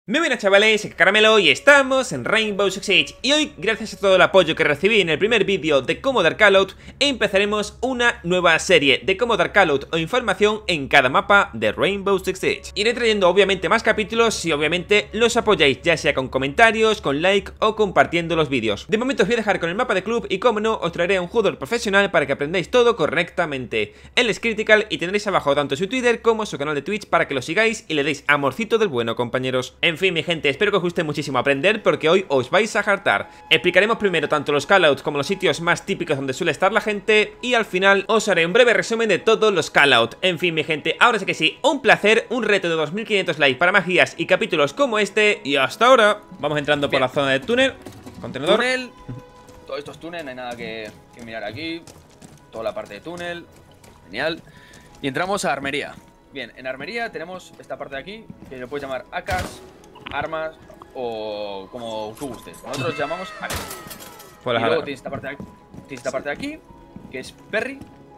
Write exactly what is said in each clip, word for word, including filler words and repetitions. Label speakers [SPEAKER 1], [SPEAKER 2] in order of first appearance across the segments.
[SPEAKER 1] Muy buenas chavales, soy Caramelo y estamos en Rainbow Six Siege. Y hoy, gracias a todo el apoyo que recibí en el primer vídeo de cómo dar callout, empezaremos una nueva serie de cómo dar callout o información en cada mapa de Rainbow Six Siege. Iré trayendo obviamente más capítulos si obviamente los apoyáis, ya sea con comentarios, con like o compartiendo los vídeos. De momento os voy a dejar con el mapa de club y como no, os traeré a un jugador profesional para que aprendáis todo correctamente. Él es Critical y tendréis abajo tanto su Twitter como su canal de Twitch para que lo sigáis y le deis amorcito del bueno, compañeros. En fin, mi gente, espero que os guste muchísimo aprender porque hoy os vais a hartar. Explicaremos primero tanto los callouts como los sitios más típicos donde suele estar la gente y al final os haré un breve resumen de todos los callouts. En fin, mi gente, ahora sí que sí, un placer, un reto de dos mil quinientos likes para más guías y capítulos como este y hasta ahora. Vamos entrando por
[SPEAKER 2] Bien.
[SPEAKER 1] la zona de túnel. Contenedor.
[SPEAKER 2] Túnel, todo esto es túnel, no hay nada que, que mirar aquí. Toda la parte de túnel, genial. Y entramos a armería. Bien, en armería tenemos esta parte de aquí, que lo puedes llamar A Ks, armas o como tú gustes. Nosotros llamamos A Ks.
[SPEAKER 1] Por
[SPEAKER 2] Y
[SPEAKER 1] las
[SPEAKER 2] luego tienes esta parte de aquí, tienes esta parte de aquí, que es Perry.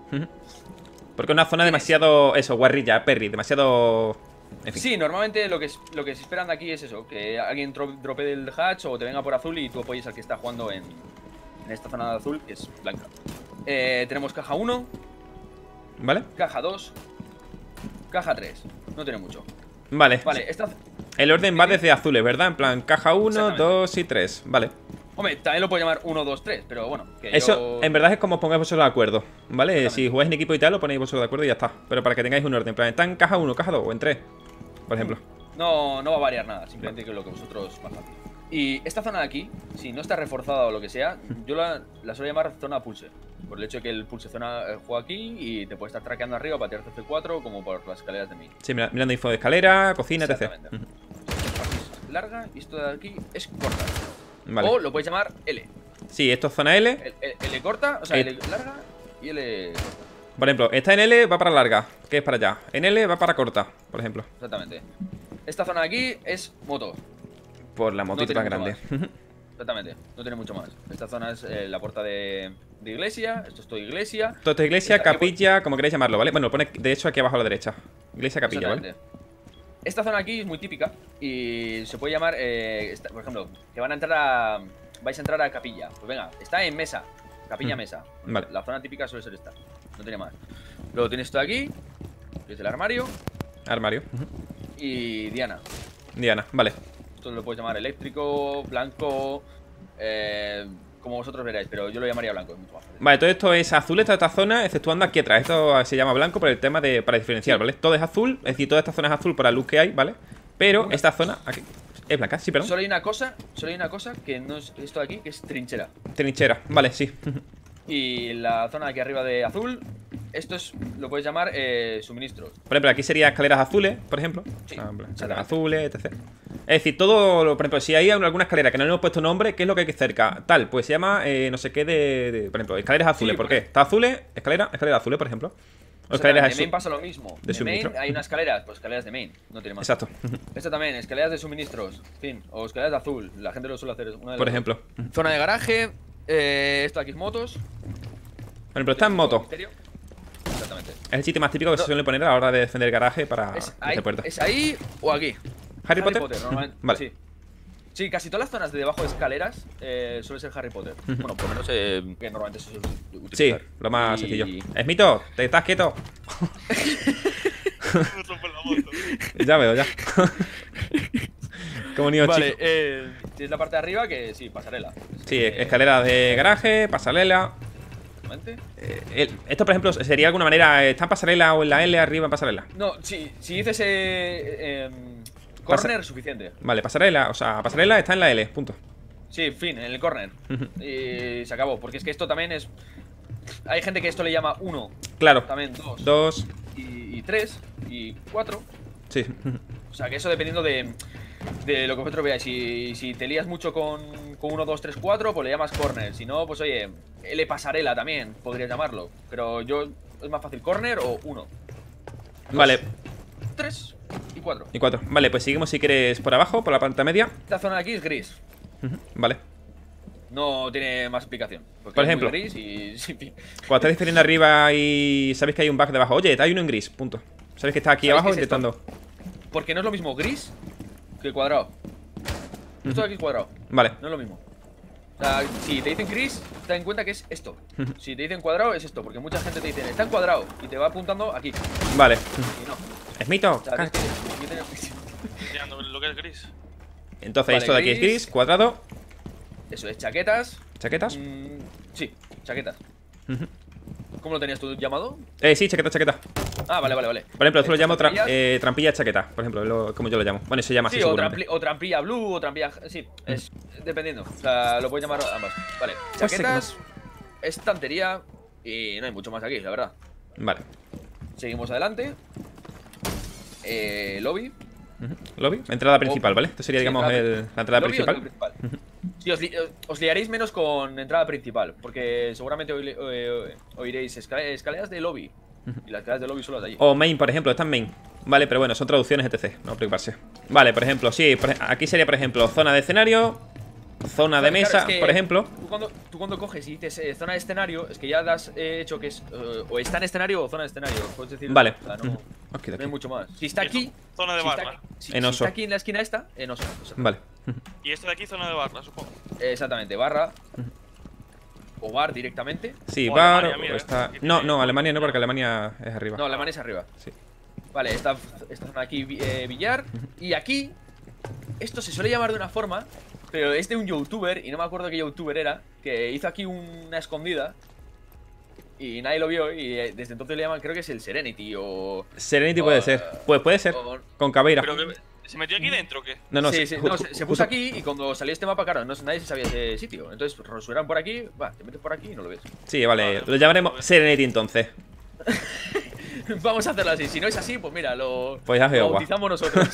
[SPEAKER 1] Porque es una zona demasiado, eso, guarrilla, Perry, demasiado... En fin.
[SPEAKER 2] Sí, normalmente lo que, es- lo que se esperan de aquí es eso, que alguien tro- dropee del hatch o te venga por azul y tú apoyes al que está jugando en, en esta zona de azul, que es blanca. Eh, tenemos caja uno,
[SPEAKER 1] ¿Vale?
[SPEAKER 2] caja dos, caja tres. No tiene mucho.
[SPEAKER 1] Vale.
[SPEAKER 2] Vale, esta...
[SPEAKER 1] El orden va desde azules, ¿verdad? En plan, caja uno,
[SPEAKER 2] Exactamente.
[SPEAKER 1] dos y tres. Vale.
[SPEAKER 2] Hombre, también lo puedo llamar uno, dos, tres, pero bueno, que
[SPEAKER 1] Eso,
[SPEAKER 2] yo...
[SPEAKER 1] en verdad es como os pongáis vosotros de acuerdo, ¿vale?
[SPEAKER 2] Exactamente.
[SPEAKER 1] Si jugáis en equipo y tal, lo ponéis vosotros de acuerdo y ya está. Pero para que tengáis un orden, en plan, está en caja uno, caja dos o en tres, por ejemplo.
[SPEAKER 2] No, no va a variar nada, simplemente que lo que vosotros más fácil. Y esta zona de aquí, si no está reforzada o lo que sea, yo la, la suelo llamar zona pulse. Por el hecho de que el pulse zona eh, juega aquí y te puede estar traqueando arriba para tirarte C cuatro como por las escaleras de mí.
[SPEAKER 1] Sí, mira- mirando info de escalera, cocina, etcétera.
[SPEAKER 2] Exactamente. Esta parte es larga y esto de aquí es corta.
[SPEAKER 1] Vale.
[SPEAKER 2] O lo puedes llamar L.
[SPEAKER 1] Sí, esto es zona L.
[SPEAKER 2] L, L- L corta, o sea,
[SPEAKER 1] Eh.
[SPEAKER 2] L larga y L...
[SPEAKER 1] Por ejemplo, esta en L va para larga, que es para allá. En L va para corta, por ejemplo.
[SPEAKER 2] Exactamente. Esta zona de aquí es moto.
[SPEAKER 1] Por la motito
[SPEAKER 2] tiene
[SPEAKER 1] tan
[SPEAKER 2] mucho
[SPEAKER 1] grande.
[SPEAKER 2] Exactamente, no tiene mucho más. Esta zona es eh, la puerta de, de iglesia. Esto es todo iglesia.
[SPEAKER 1] Todo esto es iglesia,
[SPEAKER 2] Esta-
[SPEAKER 1] capilla, como queréis llamarlo, ¿vale? Bueno, lo pone de hecho aquí abajo a la derecha. Iglesia, capilla, ¿vale?
[SPEAKER 2] Exactamente. Esta zona aquí es muy típica y se puede llamar, eh, esta- por ejemplo, que van a entrar a... vais a entrar a capilla. Pues venga, está en mesa. Capilla,
[SPEAKER 1] Mm,
[SPEAKER 2] mesa.
[SPEAKER 1] vale.
[SPEAKER 2] La zona típica suele ser esta. No tiene más. Luego tienes esto de aquí, que es el armario.
[SPEAKER 1] Armario. Ujú.
[SPEAKER 2] Y Diana.
[SPEAKER 1] Diana, vale.
[SPEAKER 2] Esto lo puedes llamar eléctrico, blanco, eh, como vosotros veráis, pero yo lo llamaría blanco, es mucho más fácil.
[SPEAKER 1] Vale, todo esto es azul, esta, esta zona, exceptuando aquí atrás. Esto se llama blanco por el tema de para diferenciar, ¿vale? Todo es azul, es decir, toda esta zona es azul por la luz que hay, ¿vale? Pero esta zona aquí es blanca, sí, perdón.
[SPEAKER 2] Solo hay una cosa, solo hay una cosa que no es esto de aquí, que es trinchera.
[SPEAKER 1] Trinchera, vale, sí.
[SPEAKER 2] Y la zona de aquí arriba de azul, esto es, lo puedes llamar eh, suministros.
[SPEAKER 1] Por ejemplo, aquí sería escaleras azules, por ejemplo.
[SPEAKER 2] Sí,
[SPEAKER 1] Ah, en plan, escaleras
[SPEAKER 2] exactamente.
[SPEAKER 1] azules, etcétera. Es decir, todo, lo- por ejemplo, si hay alguna escalera que no le hemos puesto nombre, ¿qué es lo que hay que cerca? Tal, pues se llama eh, no sé qué de, de- por ejemplo, escaleras azules.
[SPEAKER 2] Sí,
[SPEAKER 1] ¿Por
[SPEAKER 2] porque-
[SPEAKER 1] qué? Está azules, escalera, escalera azules, por ejemplo. O
[SPEAKER 2] O sea,
[SPEAKER 1] escaleras
[SPEAKER 2] de main
[SPEAKER 1] azu-
[SPEAKER 2] pasa lo mismo.
[SPEAKER 1] de
[SPEAKER 2] De,
[SPEAKER 1] suministro.
[SPEAKER 2] main hay unas escaleras, pues escaleras de main, no tiene más.
[SPEAKER 1] Exacto.
[SPEAKER 2] Esto también, escaleras de suministros, fin, o escaleras de azul. La gente lo suele hacer. Una de las
[SPEAKER 1] Por
[SPEAKER 2] dos.
[SPEAKER 1] ejemplo.
[SPEAKER 2] Zona de garaje, eh, esto aquí es motos.
[SPEAKER 1] Por ejemplo, está en moto.
[SPEAKER 2] Misterio. Exactamente.
[SPEAKER 1] Es el sitio más típico que se
[SPEAKER 2] No.
[SPEAKER 1] suele poner a la hora de defender el garaje para
[SPEAKER 2] Es
[SPEAKER 1] desde
[SPEAKER 2] ahí,
[SPEAKER 1] puertas.
[SPEAKER 2] es ahí o aquí.
[SPEAKER 1] ¿Harry Potter?
[SPEAKER 2] normalmente.
[SPEAKER 1] Vale.
[SPEAKER 2] Sí. Sí, casi todas las zonas de debajo de escaleras eh, suele ser Harry Potter. Bueno, por lo menos eh, que normalmente se suele
[SPEAKER 1] Sí,
[SPEAKER 2] utilizar.
[SPEAKER 1] lo más
[SPEAKER 2] Y-
[SPEAKER 1] sencillo. Esmito, te estás quieto. Ya veo, ya. Como niño
[SPEAKER 2] Vale,
[SPEAKER 1] chico.
[SPEAKER 2] eh, tienes la parte de arriba que sí, pasarela.
[SPEAKER 1] Sí,
[SPEAKER 2] Eh,
[SPEAKER 1] escaleras de garaje, pasarela.
[SPEAKER 2] exactamente.
[SPEAKER 1] Eh, el- esto, por ejemplo, sería de alguna manera. eh, ¿Está en pasarela o en la L arriba en pasarela?
[SPEAKER 2] No, si, si dices eh, em, corner, suficiente.
[SPEAKER 1] Vale, pasarela, o sea, pasarela está en la L, punto.
[SPEAKER 2] Sí, fin, en el corner.
[SPEAKER 1] Ujú.
[SPEAKER 2] Y se acabó, porque es que esto también es... Hay gente que esto le llama uno,
[SPEAKER 1] Claro.
[SPEAKER 2] también dos,
[SPEAKER 1] Dos.
[SPEAKER 2] y, y tres, y cuatro.
[SPEAKER 1] Sí.
[SPEAKER 2] O sea, que eso dependiendo de, de lo que vosotros veáis. Si, si te lías mucho con, con uno, dos, tres, cuatro, pues le llamas corner. Si no, pues oye, L pasarela también, podrías llamarlo. Pero yo, es más fácil corner o uno.
[SPEAKER 1] Vale.
[SPEAKER 2] Tres y cuatro.
[SPEAKER 1] Y cuatro. Vale, pues seguimos si quieres por abajo, por la planta media.
[SPEAKER 2] Esta zona de aquí es gris.
[SPEAKER 1] Ujú, vale.
[SPEAKER 2] No tiene más explicación. Porque
[SPEAKER 1] Por
[SPEAKER 2] es muy
[SPEAKER 1] ejemplo.
[SPEAKER 2] gris y... sí, en fin.
[SPEAKER 1] Cuando estáis defendiendo arriba y sabéis que hay un bug debajo. Oye, hay uno en gris, punto. Sabéis que está aquí
[SPEAKER 2] ¿Sabéis
[SPEAKER 1] abajo
[SPEAKER 2] qué es esto?
[SPEAKER 1] intentando.
[SPEAKER 2] Porque no es lo mismo gris que cuadrado. Esto de aquí es cuadrado.
[SPEAKER 1] Vale.
[SPEAKER 2] No es lo mismo. O sea, si te dicen gris, ten en cuenta que es esto. Si te dicen cuadrado, es esto. Porque mucha gente te dice, está en cuadrado. Y te va apuntando aquí.
[SPEAKER 1] Vale.
[SPEAKER 2] Y no.
[SPEAKER 1] ¿Es mito?
[SPEAKER 2] O sea, tienes que- aquí tienes-
[SPEAKER 3] Mirando lo que es gris.
[SPEAKER 1] Entonces,
[SPEAKER 2] Vale,
[SPEAKER 1] esto de aquí es
[SPEAKER 2] gris.
[SPEAKER 1] gris, cuadrado,
[SPEAKER 2] Eso es, chaquetas.
[SPEAKER 1] chaquetas.
[SPEAKER 2] Mm, sí, chaquetas.
[SPEAKER 1] Ujú.
[SPEAKER 2] ¿Cómo lo tenías tú llamado?
[SPEAKER 1] Eh, sí, chaqueta, chaqueta.
[SPEAKER 2] Ah, vale, vale, vale.
[SPEAKER 1] Por ejemplo, esto lo llamo tra
[SPEAKER 2] trampillas.
[SPEAKER 1] eh, trampilla chaqueta, por ejemplo, lo- como yo lo llamo. Bueno, se llama así
[SPEAKER 2] Sí, o,
[SPEAKER 1] seguramente.
[SPEAKER 2] trampli- o trampilla blue, o trampilla... Sí, es dependiendo. O sea, lo puedes llamar ambas. Vale,
[SPEAKER 1] Pues sí,
[SPEAKER 2] chaquetas, estantería y no hay mucho más aquí, la verdad.
[SPEAKER 1] Vale.
[SPEAKER 2] Seguimos adelante. Eh, lobby.
[SPEAKER 1] Ujú. Lobby, entrada principal, ¿vale? Esto sería,
[SPEAKER 2] Sí,
[SPEAKER 1] digamos,
[SPEAKER 2] entrada
[SPEAKER 1] el- la entrada
[SPEAKER 2] ¿Lobby o
[SPEAKER 1] principal.
[SPEAKER 2] entrada principal? Sí, os, li- os liaréis menos con entrada principal, porque seguramente oile- eh, oiréis esca- escaleras de lobby. Y las escaleras de lobby son las de allí.
[SPEAKER 1] O main, por ejemplo, está en main. Vale, pero bueno, son traducciones etcétera. No preocuparse. Vale, por ejemplo, sí, por ej- aquí sería, por ejemplo, zona de escenario, zona de
[SPEAKER 2] Claro,
[SPEAKER 1] mesa,
[SPEAKER 2] es que
[SPEAKER 1] por ejemplo.
[SPEAKER 2] Tú cuando, tú cuando coges y dices eh, zona de escenario, es que ya das eh, hecho que es eh, o está en escenario o zona de escenario. Puedes decir.
[SPEAKER 1] Vale.
[SPEAKER 2] O sea, no,
[SPEAKER 1] Ujú. Ok,
[SPEAKER 2] no
[SPEAKER 1] ok.
[SPEAKER 2] hay mucho más. Si está
[SPEAKER 3] Y
[SPEAKER 2] aquí.
[SPEAKER 3] zona de
[SPEAKER 2] si está,
[SPEAKER 3] barra.
[SPEAKER 2] si-
[SPEAKER 1] En
[SPEAKER 2] si
[SPEAKER 1] oso.
[SPEAKER 2] está aquí en la esquina esta, en oso. oso.
[SPEAKER 1] Vale.
[SPEAKER 3] Y esto de aquí, zona de barra, supongo.
[SPEAKER 2] Exactamente, barra. O bar directamente.
[SPEAKER 1] Sí,
[SPEAKER 3] O
[SPEAKER 1] bar,
[SPEAKER 3] Alemania,
[SPEAKER 1] o
[SPEAKER 3] mira,
[SPEAKER 1] está...
[SPEAKER 3] aquí
[SPEAKER 1] No,
[SPEAKER 3] tiene-
[SPEAKER 1] no, Alemania no, porque Alemania es arriba.
[SPEAKER 2] No, Alemania es arriba.
[SPEAKER 1] Sí.
[SPEAKER 2] Vale, esta, esta zona aquí, eh, billar. Y aquí, esto se suele llamar de una forma, pero es de un youtuber, y no me acuerdo qué youtuber era, que hizo aquí una escondida. Y nadie lo vio, y eh, desde entonces le llaman, creo que es el Serenity o.
[SPEAKER 1] Serenity
[SPEAKER 2] o,
[SPEAKER 1] puede ser. Pues puede ser.
[SPEAKER 2] o-
[SPEAKER 1] Con Caveira.
[SPEAKER 3] Pero que se metió aquí dentro, ¿o qué?
[SPEAKER 1] No, no,
[SPEAKER 2] sí,
[SPEAKER 1] sí,
[SPEAKER 2] sí,
[SPEAKER 1] ju-
[SPEAKER 2] no,
[SPEAKER 1] ju-
[SPEAKER 2] se, se
[SPEAKER 1] justo-
[SPEAKER 2] puso aquí y cuando salió este mapa, claro, no, nadie se sabía ese sitio. Entonces subieron por aquí, va, te metes por aquí y no lo ves.
[SPEAKER 1] Sí, vale.
[SPEAKER 3] Vale.
[SPEAKER 1] Lo llamaremos Serenity entonces.
[SPEAKER 2] Vamos a hacerlo así. Si no es así, pues mira, lo,
[SPEAKER 1] Pues ya
[SPEAKER 2] lo
[SPEAKER 1] veo,
[SPEAKER 2] bautizamos nosotros.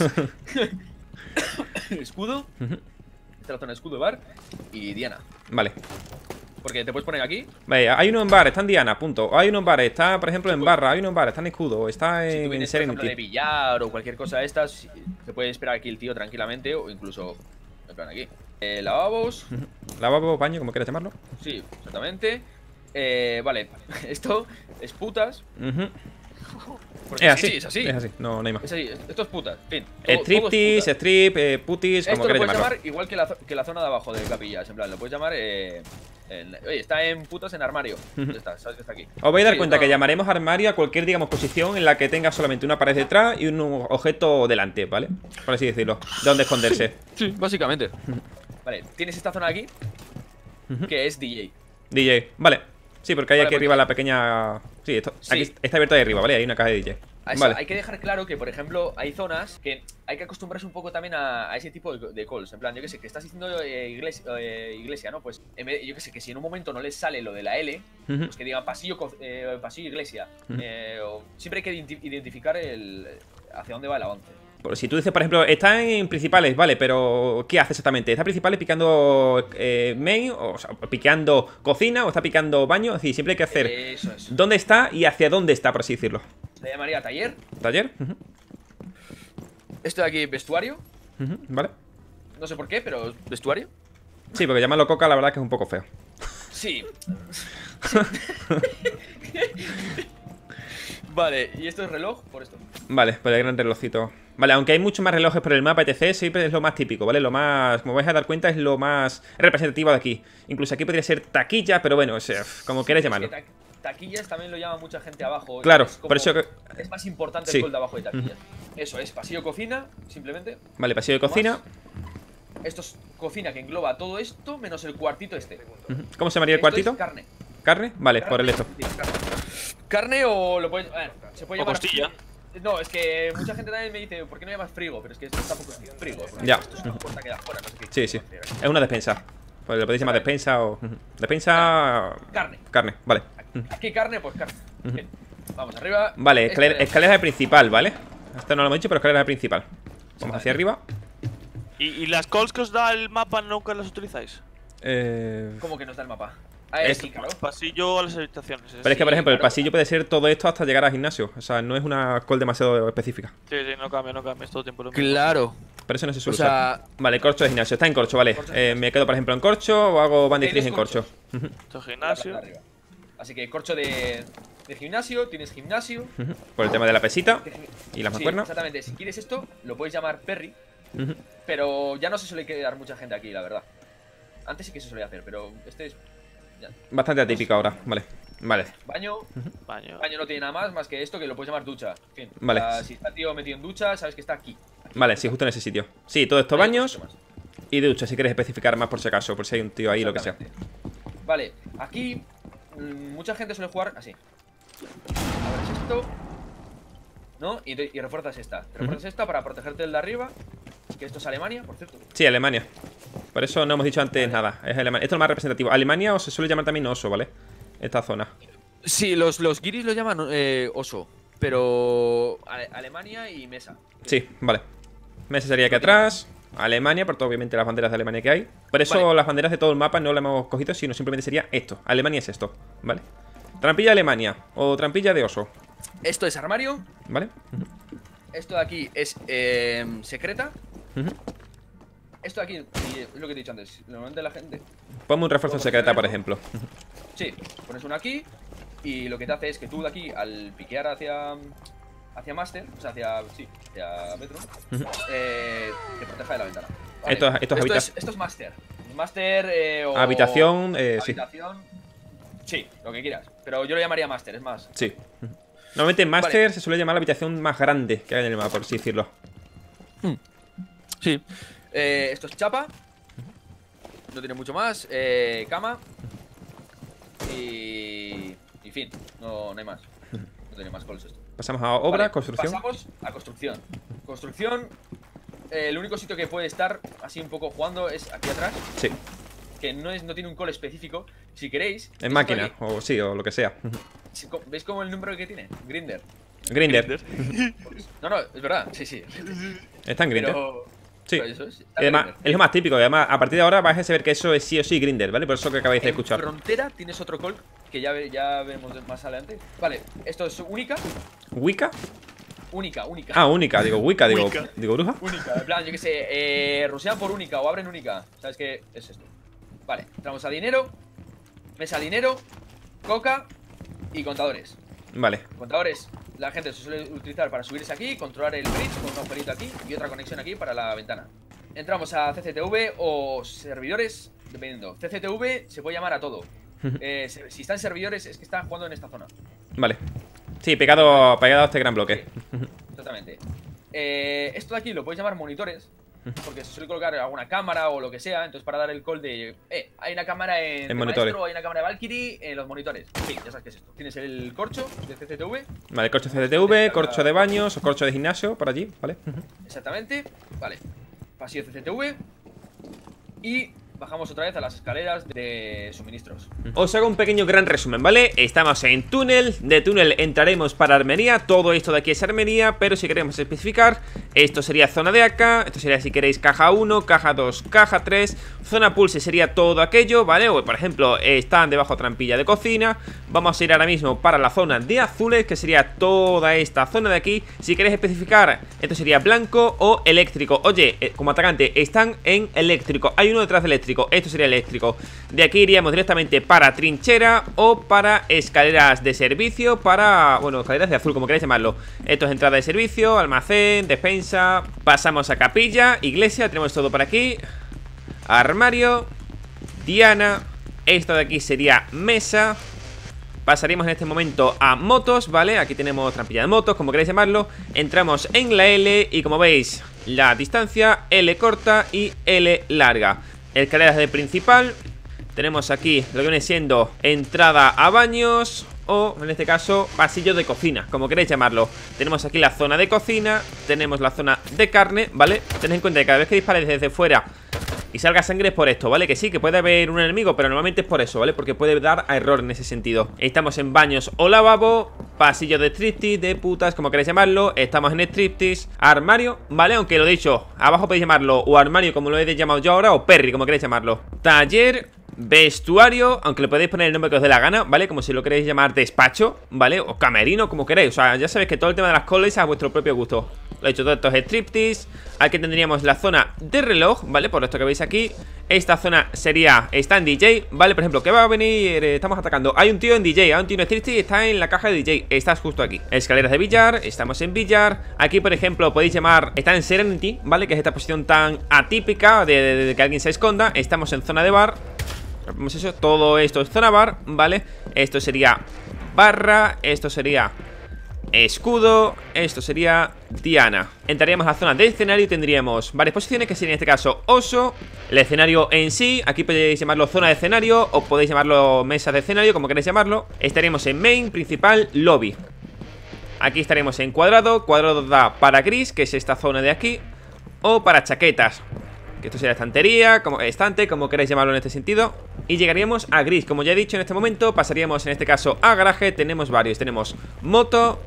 [SPEAKER 2] Escudo.
[SPEAKER 1] Ujú.
[SPEAKER 2] Esta es la zona de escudo, bar. Y Diana.
[SPEAKER 1] Vale.
[SPEAKER 2] Porque te puedes poner aquí.
[SPEAKER 1] Vale, hay uno en bar, está en Diana, punto. Hay uno en bar, está, por ejemplo, en
[SPEAKER 2] pues.
[SPEAKER 1] barra. Hay uno en bar, está en escudo, está
[SPEAKER 2] Si tú
[SPEAKER 1] en, en
[SPEAKER 2] vienes, por ejemplo, de
[SPEAKER 1] Serenity.
[SPEAKER 2] billar o cualquier cosa de estas, si- se puede esperar aquí el tío tranquilamente o incluso, en plan aquí. Eh, lavabos.
[SPEAKER 1] Lavabo, baño, como quieras llamarlo.
[SPEAKER 2] Sí, exactamente. Eh, vale, esto es putas.
[SPEAKER 1] Ujú.
[SPEAKER 2] Porque
[SPEAKER 1] Es
[SPEAKER 2] sí,
[SPEAKER 1] así,
[SPEAKER 2] sí, es así.
[SPEAKER 1] es así, no, no hay más.
[SPEAKER 2] Es así, esto es putas. Fin. todo- todo es
[SPEAKER 1] Striptease,
[SPEAKER 2] putas.
[SPEAKER 1] strip, eh, putis, como
[SPEAKER 2] Esto lo
[SPEAKER 1] quieras
[SPEAKER 2] puedes
[SPEAKER 1] llamarlo.
[SPEAKER 2] llamar igual que la, zo- que la zona de abajo de capillas. En plan, lo puedes llamar. Eh, en- oye, está en putas en armario. ¿Dónde está? ¿Sabes que está aquí?
[SPEAKER 1] Os vais a dar
[SPEAKER 2] Sí,
[SPEAKER 1] cuenta
[SPEAKER 2] no.
[SPEAKER 1] que llamaremos armario a cualquier, digamos, posición en la que tenga solamente una pared detrás y un objeto delante, ¿vale? Por así decirlo. De donde esconderse.
[SPEAKER 2] Sí, básicamente. Vale, tienes esta zona aquí, que es D J.
[SPEAKER 1] D J, vale. Sí, porque hay
[SPEAKER 2] Vale,
[SPEAKER 1] aquí
[SPEAKER 2] porque-
[SPEAKER 1] arriba la pequeña... Sí, esto,
[SPEAKER 2] Sí.
[SPEAKER 1] aquí está abierto ahí arriba, ¿vale? Hay una caja de D J.
[SPEAKER 2] A eso
[SPEAKER 1] Vale.
[SPEAKER 2] hay que dejar claro que, por ejemplo, hay zonas que hay que acostumbrarse un poco también a, a ese tipo de, de calls. En plan, yo que sé, que estás diciendo eh, iglesia, eh, iglesia, ¿no? Pues en vez- yo que sé, que si en un momento no les sale lo de la L,
[SPEAKER 1] Ujú.
[SPEAKER 2] pues que digan pasillo, co- eh, pasillo iglesia.
[SPEAKER 1] Ujú.
[SPEAKER 2] Eh, o- siempre hay que identi- identificar el, hacia dónde va el avance.
[SPEAKER 1] Por si tú dices, por ejemplo, está en principales, vale, pero ¿qué hace exactamente? ¿Está en principales picando eh, main, o, sea, picando cocina o está picando baño? Es decir, siempre hay que hacer
[SPEAKER 2] Eso es.
[SPEAKER 1] dónde está y hacia dónde está, por así decirlo.
[SPEAKER 2] Le llamaría taller.
[SPEAKER 1] ¿Taller? Ujú,
[SPEAKER 2] Esto de aquí, vestuario.
[SPEAKER 1] ujú, vale.
[SPEAKER 2] No sé por qué, pero vestuario.
[SPEAKER 1] Sí, porque llamarlo coca la verdad que es un poco feo.
[SPEAKER 2] Sí. Vale, y esto es reloj por esto.
[SPEAKER 1] Vale, pues el gran relojito. Vale, aunque hay muchos más relojes por el mapa, etcétera, siempre es lo más típico, ¿vale? Lo más, como vais a dar cuenta, es lo más representativo de aquí. Incluso aquí podría ser taquilla, pero bueno, o sea, como queráis
[SPEAKER 2] Es que
[SPEAKER 1] llamarlo.
[SPEAKER 2] ta- taquillas también lo llama mucha gente abajo.
[SPEAKER 1] Claro,
[SPEAKER 2] es como-
[SPEAKER 1] por eso que-
[SPEAKER 2] Es más importante
[SPEAKER 1] Sí.
[SPEAKER 2] el call de abajo de taquillas. Eso es, pasillo cocina, simplemente.
[SPEAKER 1] Vale, pasillo de cocina.
[SPEAKER 2] Esto es cocina que engloba todo esto, menos el cuartito este.
[SPEAKER 1] Ujú. ¿Cómo se llamaría el
[SPEAKER 2] Esto
[SPEAKER 1] cuartito?
[SPEAKER 2] es carne.
[SPEAKER 1] ¿Carne? Vale, por el esto.
[SPEAKER 2] Sí, carne. Carne o lo puedes. Bueno, se puede
[SPEAKER 3] O
[SPEAKER 2] llamar.
[SPEAKER 3] costilla.
[SPEAKER 2] No, es que mucha gente también me dice, ¿por qué no llamas frigo? Pero es que esto tampoco es frigo. porque
[SPEAKER 1] Ya.
[SPEAKER 2] Esto es una puerta que da fuera, no sé qué.
[SPEAKER 1] Sí, sí. Es una despensa. Pues lo podéis llamar despensa o... ujú. Despensa...
[SPEAKER 2] Carne.
[SPEAKER 1] Carne, vale.
[SPEAKER 2] Aquí carne, pues carne. Bien. Vamos arriba.
[SPEAKER 1] Vale,
[SPEAKER 2] Este
[SPEAKER 1] escalera,
[SPEAKER 2] de-
[SPEAKER 1] escalera de principal, ¿vale? Esto no lo hemos dicho, pero escalera de principal. Vamos hacia arriba.
[SPEAKER 3] ¿Y, y las calls que os da el mapa nunca las utilizáis?
[SPEAKER 1] Eh...
[SPEAKER 2] ¿Cómo que nos da el mapa? Ah, es
[SPEAKER 1] Es-
[SPEAKER 2] sí, claro.
[SPEAKER 3] Pasillo a las habitaciones.
[SPEAKER 1] Pero es que,
[SPEAKER 2] Sí,
[SPEAKER 1] por ejemplo, el
[SPEAKER 2] claro.
[SPEAKER 1] pasillo puede ser todo esto hasta llegar al gimnasio. O sea, no es una call demasiado específica.
[SPEAKER 3] Sí, sí, no cambia, no cambia, es todo el tiempo lo mismo.
[SPEAKER 2] Claro.
[SPEAKER 1] Pero eso no se
[SPEAKER 2] O
[SPEAKER 1] suele
[SPEAKER 2] sea,
[SPEAKER 1] usar. Vale, corcho de gimnasio. Está en corcho, vale.
[SPEAKER 2] Corcho de
[SPEAKER 1] Eh, me quedo, por ejemplo, en corcho o hago bandit
[SPEAKER 2] Tienes
[SPEAKER 1] en corcho. Ujú,
[SPEAKER 3] Esto es
[SPEAKER 2] la
[SPEAKER 3] gimnasio.
[SPEAKER 2] planta de arriba. Así que corcho de, de gimnasio, tienes gimnasio.
[SPEAKER 1] ujú. Por el tema de la pesita
[SPEAKER 2] de gi-
[SPEAKER 1] y las
[SPEAKER 2] Sí,
[SPEAKER 1] mancuernas.
[SPEAKER 2] exactamente. Si quieres esto, lo puedes llamar Perry.
[SPEAKER 1] Uh-huh.
[SPEAKER 2] Pero ya no se suele quedar mucha gente aquí, la verdad. Antes sí que se solía hacer, pero este es... ya.
[SPEAKER 1] Bastante atípico ahora, vale. Vale.
[SPEAKER 2] Baño.
[SPEAKER 3] Baño.
[SPEAKER 2] Baño no tiene nada más, más que esto, que lo puedes llamar ducha. En fin,
[SPEAKER 1] Vale.
[SPEAKER 2] o sea, si está tío metido en ducha, sabes que está aquí. aquí.
[SPEAKER 1] Vale, sí, justo en ese sitio. Sí, todo esto
[SPEAKER 2] Vale,
[SPEAKER 1] baños
[SPEAKER 2] mucho más.
[SPEAKER 1] y ducha, si quieres especificar más por si acaso, por si hay un tío ahí, lo que sea.
[SPEAKER 2] Exactamente. Vale, aquí mmm, mucha gente suele jugar así. Abres esto, ¿no? Y, te- y refuerzas esta. Te refuerzas esta para protegerte del de arriba. Que esto es Alemania, por cierto.
[SPEAKER 1] Sí, Alemania. Por eso no hemos dicho antes nada. Es Alemania. Esto es lo más representativo. Alemania o se suele llamar también oso, ¿vale? Esta zona.
[SPEAKER 2] Sí, los, los guiris lo llaman eh, oso. Pero Ale- Alemania y Mesa.
[SPEAKER 1] Sí, vale. Mesa sería aquí atrás. Alemania, por todo obviamente las banderas de Alemania que hay. Por eso
[SPEAKER 2] Vale.
[SPEAKER 1] las banderas de todo el mapa no las hemos cogido, sino simplemente sería esto. Alemania es esto, ¿vale? Trampilla Alemania o trampilla de oso,
[SPEAKER 2] Esto es armario.
[SPEAKER 1] ¿vale?
[SPEAKER 2] Esto de aquí es eh, secreta.
[SPEAKER 1] Ujú.
[SPEAKER 2] Esto de aquí, y es lo que te he dicho antes. Normalmente la gente.
[SPEAKER 1] Ponme un refuerzo
[SPEAKER 2] Como
[SPEAKER 1] secreta, por
[SPEAKER 2] secreto.
[SPEAKER 1] ejemplo.
[SPEAKER 2] Sí, pones uno aquí. Y lo que te hace es que tú de aquí, al piquear hacia. Hacia Master, o sea, hacia. Sí, hacia Metro.
[SPEAKER 1] Ujú.
[SPEAKER 2] eh, te proteja de la ventana.
[SPEAKER 1] Esto es- esto es habita-
[SPEAKER 2] es, esto es Master. Master eh, o.
[SPEAKER 1] Habitación, eh, sí.
[SPEAKER 2] Habitación. Sí, lo que quieras. Pero yo lo llamaría Master, es más.
[SPEAKER 1] Sí. Normalmente en Master
[SPEAKER 2] Vale.
[SPEAKER 1] se suele llamar la habitación más grande que hay en el mapa, por así decirlo.
[SPEAKER 2] Sí. Eh, esto es chapa. No tiene mucho más. Eh, cama. Y. Y fin. No, no hay más. No tiene más calls esto.
[SPEAKER 1] Pasamos a obra,
[SPEAKER 2] Vale,
[SPEAKER 1] construcción.
[SPEAKER 2] Pasamos a construcción. Construcción. eh, el único sitio que puede estar así un poco jugando es aquí atrás.
[SPEAKER 1] Sí,
[SPEAKER 2] Que no, es, no tiene un call específico. Si queréis.
[SPEAKER 1] en
[SPEAKER 2] esto
[SPEAKER 1] máquina,
[SPEAKER 2] aquí,
[SPEAKER 1] o sí, o lo que sea.
[SPEAKER 2] si- co- ¿Veis cómo el número que tiene? Grinder.
[SPEAKER 1] Grinder.
[SPEAKER 2] No, no, es verdad. Sí, sí.
[SPEAKER 1] Está en Grinder.
[SPEAKER 2] Pero.
[SPEAKER 1] Sí.
[SPEAKER 2] pero eso es, está
[SPEAKER 1] Y además,
[SPEAKER 2] Grindr.
[SPEAKER 1] es lo más típico. Y además, a partir de ahora vais a saber que eso es sí o sí Grinder, ¿vale? Por eso que acabáis de
[SPEAKER 2] En
[SPEAKER 1] escuchar.
[SPEAKER 2] Frontera tienes otro call que ya, ve- ya veremos más adelante. Vale, esto es única.
[SPEAKER 1] ¿Wicca?
[SPEAKER 2] Única, única.
[SPEAKER 1] Ah, única, digo Wicca, digo,
[SPEAKER 3] Wicca.
[SPEAKER 1] digo bruja.
[SPEAKER 2] Única, en plan, yo que sé, eh, rusean por única o abren única. ¿Sabes qué es esto? Vale, entramos a dinero, mesa dinero, coca y contadores.
[SPEAKER 1] Vale,
[SPEAKER 2] Contadores, la gente se suele utilizar para subirse aquí, controlar el bridge con un agujerito aquí y otra conexión aquí para la ventana. Entramos a C C T V o servidores, dependiendo. C C T V se puede llamar a todo. Eh, se- si están servidores es que están jugando en esta zona.
[SPEAKER 1] vale. Sí, pegado, pegado a este gran bloque.
[SPEAKER 2] Exactamente. Eh, esto de aquí lo puedes llamar monitores, porque se suele colocar alguna cámara o lo que sea. Entonces, para dar el call de, eh, hay una cámara en,
[SPEAKER 1] En
[SPEAKER 2] de
[SPEAKER 1] monitores.
[SPEAKER 2] Maestro, hay una cámara de Valkyrie en los monitores. Sí, ya sabes qué es esto. Tienes el corcho de C C T V,
[SPEAKER 1] Vale, corcho C C T V, corcho de baños o corcho de gimnasio, por allí, ¿vale?
[SPEAKER 2] exactamente. Vale. Pasillo C C T V. Y bajamos otra vez a las escaleras de suministros.
[SPEAKER 1] Os hago un pequeño gran resumen, ¿vale? Estamos en túnel, de túnel entraremos para armería. Todo esto de aquí es armería, pero si queremos especificar, esto sería zona de A K, esto sería si queréis caja uno, caja dos, caja tres. Zona pulse sería todo aquello, ¿vale? O por ejemplo, están debajo trampilla de cocina. Vamos a ir ahora mismo para la zona de azules, que sería toda esta zona de aquí. Si queréis especificar, esto sería blanco o eléctrico. Oye, eh, como atacante, están en eléctrico, hay uno detrás de eléctrico. Esto sería eléctrico. De aquí iríamos directamente para trinchera o para escaleras de servicio. Para, bueno, escaleras de azul, como queráis llamarlo. Esto es entrada de servicio, almacén, despensa. Pasamos a capilla, iglesia, tenemos todo por aquí. Armario, Diana. Esto de aquí sería mesa. Pasaríamos en este momento a motos, ¿vale? Aquí tenemos trampilla de motos, como queráis llamarlo. Entramos en la L y como veis, la distancia L corta y L larga. Escaleras de principal. Tenemos aquí lo que viene siendo entrada a baños o, en este caso, pasillo de cocina, como queréis llamarlo. Tenemos aquí la zona de cocina, tenemos la zona de carne, ¿vale? Tened en cuenta que cada vez que disparéis desde fuera y salga sangre es por esto, ¿vale? Que sí, que puede haber un enemigo, pero normalmente es por eso, ¿vale? Porque puede dar a error en ese sentido. Estamos en baños o lavabo, pasillo de striptease, de putas, como queréis llamarlo. Estamos en striptease, armario, ¿vale? Aunque lo he dicho, abajo podéis llamarlo o armario, como lo he llamado yo ahora, o perry, como queréis llamarlo. Taller, vestuario, aunque le podéis poner el nombre que os dé la gana, ¿vale? Como si lo queréis llamar despacho, ¿vale? O camerino, como queréis. O sea, ya sabéis que todo el tema de las calls es a vuestro propio gusto. Lo he hecho todo estos striptease. Aquí tendríamos la zona de reloj, ¿vale? Por esto que veis aquí. Esta zona sería, está en D J, ¿vale? Por ejemplo, ¿qué va a venir? Eh, estamos atacando. Hay un tío en D J, hay un tío en striptease y está en la caja de D J. Estás justo aquí. Escaleras de billar, estamos en billar. Aquí, por ejemplo, podéis llamar, está en Serenity, ¿vale? Que es esta posición tan atípica de, de, de que alguien se esconda. Estamos en zona de bar. Vemos eso, todo esto es zona bar, ¿vale? Esto sería barra, esto sería escudo, esto sería Diana. Entraríamos a la zona de escenario y tendríamos varias posiciones, que sería en este caso oso. El escenario en sí, aquí podéis llamarlo zona de escenario o podéis llamarlo mesa de escenario, como queréis llamarlo. Estaríamos en main, principal, lobby. Aquí estaremos en cuadrado. Cuadrado da para gris, que es esta zona de aquí. O para chaquetas, que esto sería estantería, como estante, como queráis llamarlo en este sentido. Y llegaríamos a gris, como ya he dicho en este momento. Pasaríamos en este caso a garaje. Tenemos varios, tenemos moto,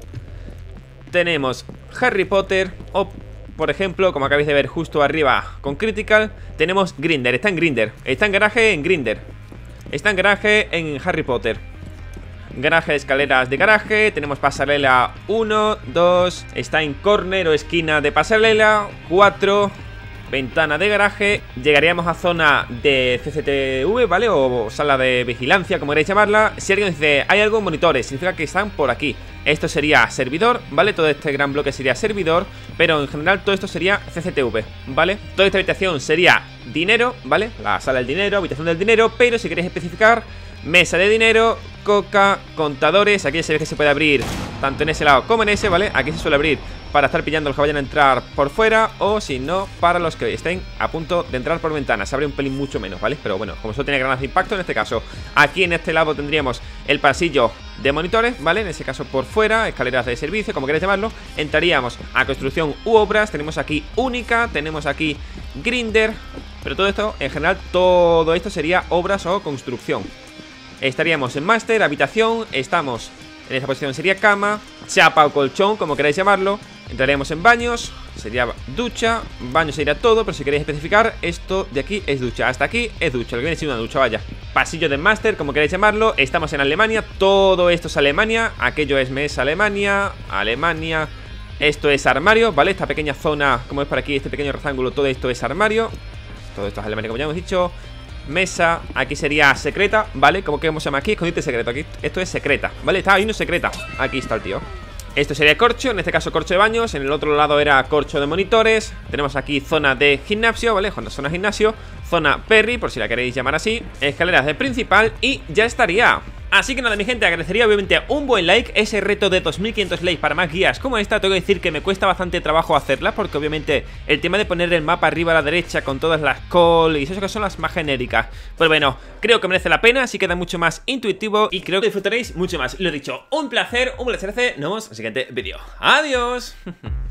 [SPEAKER 1] tenemos Harry Potter, o por ejemplo, como acabáis de ver justo arriba con Critical, tenemos Grinder, está en Grinder. Está en garaje en Grinder. Está en garaje en Harry Potter. Garaje de escaleras de garaje. Tenemos pasarela uno, dos. Está en corner o esquina de pasarela cuatro. Ventana de garaje. Llegaríamos a zona de C C T V, ¿vale? O sala de vigilancia, como queréis llamarla. Si alguien dice, hay algo en monitores, significa que están por aquí. Esto sería servidor, ¿vale? Todo este gran bloque sería servidor, pero en general todo esto sería C C T V, ¿vale? Toda esta habitación sería dinero, ¿vale? La sala del dinero, habitación del dinero. Pero si queréis especificar, mesa de dinero, coca, contadores. Aquí se ve que se puede abrir tanto en ese lado como en ese, ¿vale? Aquí se suele abrir para estar pillando a los que vayan a entrar por fuera, o si no, para los que estén a punto de entrar por ventana. Se abre un pelín mucho menos, ¿vale? Pero bueno, como solo tiene granadas de impacto, en este caso, aquí en este lado tendríamos el pasillo de monitores, ¿vale? En ese caso por fuera, escaleras de servicio, como queréis llamarlo. Entraríamos a construcción u obras. Tenemos aquí única, tenemos aquí grinder. Pero todo esto, en general, todo esto sería obras o construcción. Estaríamos en máster, habitación. Estamos en esta posición, sería cama, chapa o colchón, como queráis llamarlo. Entraríamos en baños, sería ducha. Baño sería todo, pero si queréis especificar, esto de aquí es ducha, hasta aquí es ducha, lo que viene siendo una ducha, vaya. Pasillo de máster, como queráis llamarlo. Estamos en Alemania, todo esto es Alemania. Aquello es mesa Alemania, Alemania. Esto es armario, ¿vale? Esta pequeña zona, como es por aquí, este pequeño rectángulo, todo esto es armario. Todo esto es Alemania, como ya hemos dicho. Mesa, aquí sería secreta, ¿vale? Como que se llama aquí, escondite secreto. Aquí esto es secreta, ¿vale? Está ahí, no secreta. Aquí está el tío. Esto sería corcho, en este caso corcho de baños. En el otro lado era corcho de monitores. Tenemos aquí zona de gimnasio, ¿vale? Zona gimnasio. Zona Perry, por si la queréis llamar así. Escaleras de principal y ya estaría. Así que nada, mi gente, agradecería obviamente un buen like. Ese reto de dos mil quinientos likes para más guías como esta, tengo que decir que me cuesta bastante trabajo hacerla, porque obviamente el tema de poner el mapa arriba a la derecha con todas las calls y eso que son las más genéricas, pues bueno, creo que merece la pena, así queda mucho más intuitivo y creo que disfrutaréis mucho más. Lo he dicho, un placer, un placer, nos vemos en el siguiente vídeo. ¡Adiós!